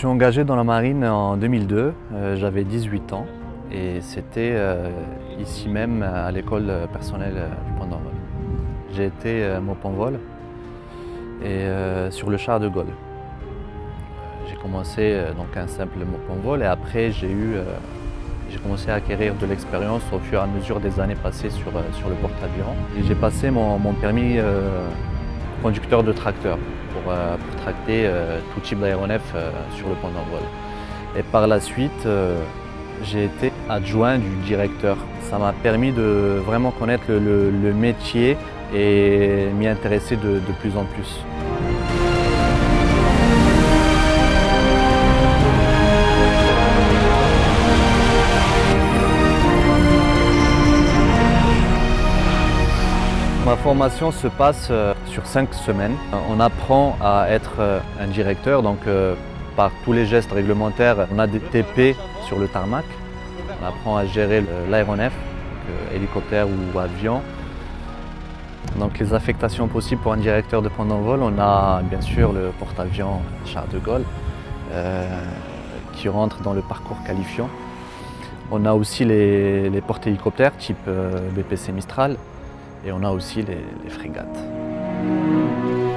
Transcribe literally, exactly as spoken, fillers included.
suis engagé dans la marine en deux mille deux, euh, j'avais dix-huit ans et c'était euh, ici même à l'école personnelle du Pont d'Envol. J'ai été euh, mot-pont-vol et euh, sur le char de Gaulle. J'ai commencé euh, donc un simple mot-pont-vol et après j'ai eu euh, j'ai commencé à acquérir de l'expérience au fur et à mesure des années passées sur, euh, sur le porte-avions. Et j'ai passé mon, mon permis euh, conducteur de tracteur pour, euh, pour tracter euh, tout type d'aéronef euh, sur le Pont d'Envol. Et par la suite, euh, j'ai été adjoint du directeur. Ça m'a permis de vraiment connaître le, le, le métier et m'y intéresser de, de plus en plus. Ma formation se passe sur cinq semaines. On apprend à être un directeur, donc par tous les gestes réglementaires. On a des T P sur le tarmac. On apprend à gérer l'aéronef, hélicoptère ou avion. Donc les affectations possibles pour un directeur de Pont d'Envol, on a bien sûr le porte-avions Charles de Gaulle euh, qui rentre dans le parcours qualifiant. On a aussi les, les porte-hélicoptères type B P C Mistral. Et on a aussi les, les frégates.